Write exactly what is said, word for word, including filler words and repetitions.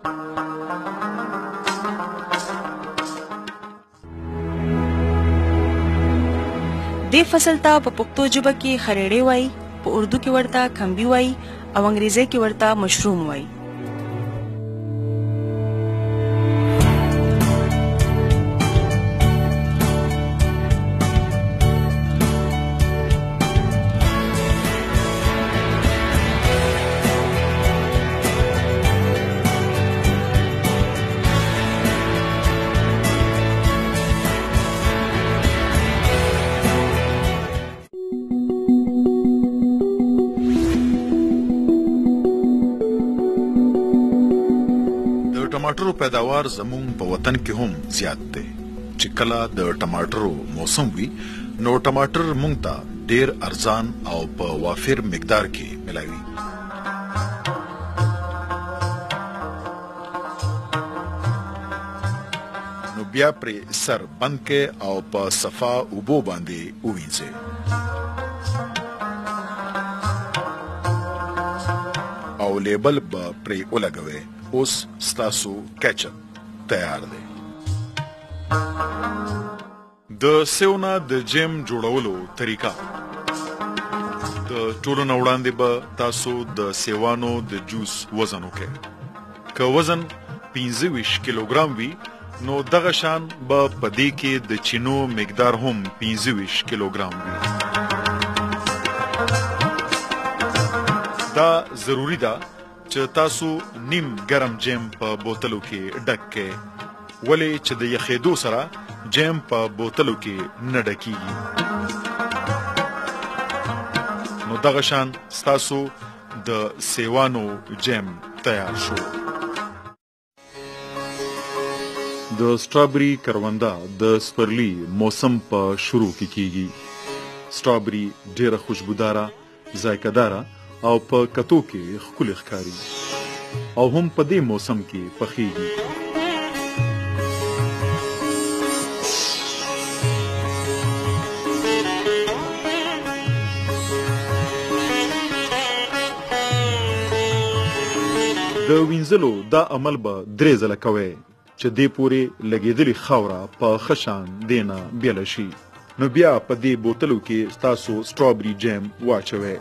دې فصل ته په پښتو ژبه کې خریړې وایي، په اردو کې ورته کمبي وایي او انګریزي کې ورته مشروم وایي. ټماټرو پیداوار زموږ په وطن کې هم زیات دی. چې کله د ټماټرو موسم وي نو ټماټر موږ ته ډیر ارزان او په وافر مقدار کې ملایوي. نو بیا پرې سر بند کې او په صفا اوبو باندې ووینځئ. او لیبل به پرې ولګوئ. اوس ستاسو کیچپ تیار دی. د سیونه د جیم جوړولو طریقه. د ټولو نه وړاندې به تاسو د سیوانو د جوس وزن وکړئ. که وزن پنځه ویشت کیلوګرام وي نو دغه شان به په دې کې د چینو مقدار هم پنځه ویشت کیلوګرام وي. دا ضروری ده چې تاسو نیم ګرم جیم په بوتلو کې ډک کړئ، ولې چې د یخېدو سره جیم په بوتلو کې نه ډکېږي. نو دغه شان ستاسو د سیوانو جیم تیار شو. د سټرابري کرونده د سپرلي موسم په شروع کې کیږي. سټرابري ډېره خوشبوداره، ذایقه‌داره او په کتو کې ښکلي ښکاري او هم په دې موسم کې پخیږي. د وینځلو دا عمل به درې ځله کوئ چې دې پورې لګېدلې خاوره په ښه شان دې نه بیله شي. نو بیا په دې بوتلو کې ستاسو سټرابري جیم واچوئ.